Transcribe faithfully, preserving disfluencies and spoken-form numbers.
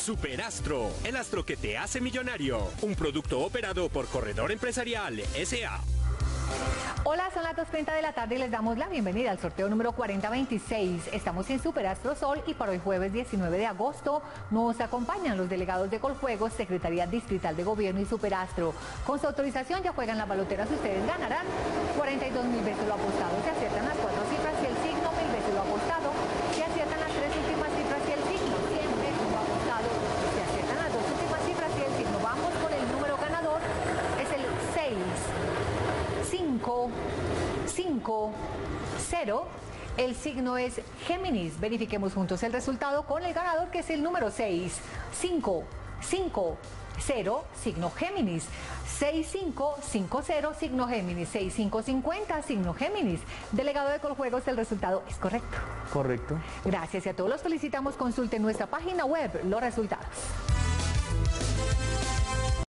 Superastro, el astro que te hace millonario. Un producto operado por Corredor Empresarial S A Hola, son las dos y treinta de la tarde y les damos la bienvenida al sorteo número cuarenta veintiséis. Estamos en Superastro Sol y para hoy jueves diecinueve de agosto nos acompañan los delegados de Coljuegos, Secretaría Distrital de Gobierno y Superastro. Con su autorización ya juegan las baloteras, ustedes ganarán cuarenta y dos mil veces lo apostado. Si aciertan las cuatro cifras y el signo, mil veces lo apostado. Si aciertan las tres últimas cifras y el signo, cien veces lo apostado. Si aciertan las dos últimas cifras y el signo, vamos con el número ganador, es el seis cinco cinco cero. El signo es Géminis. Verifiquemos juntos el resultado con el ganador, que es el número seis cinco cinco cero, signo Géminis. seis cinco cinco cero, signo Géminis. seis cinco cinco cero, signo Géminis. Delegado de Coljuegos, el resultado es correcto. Correcto. Gracias y a todos los felicitamos. Consulten nuestra página web los resultados.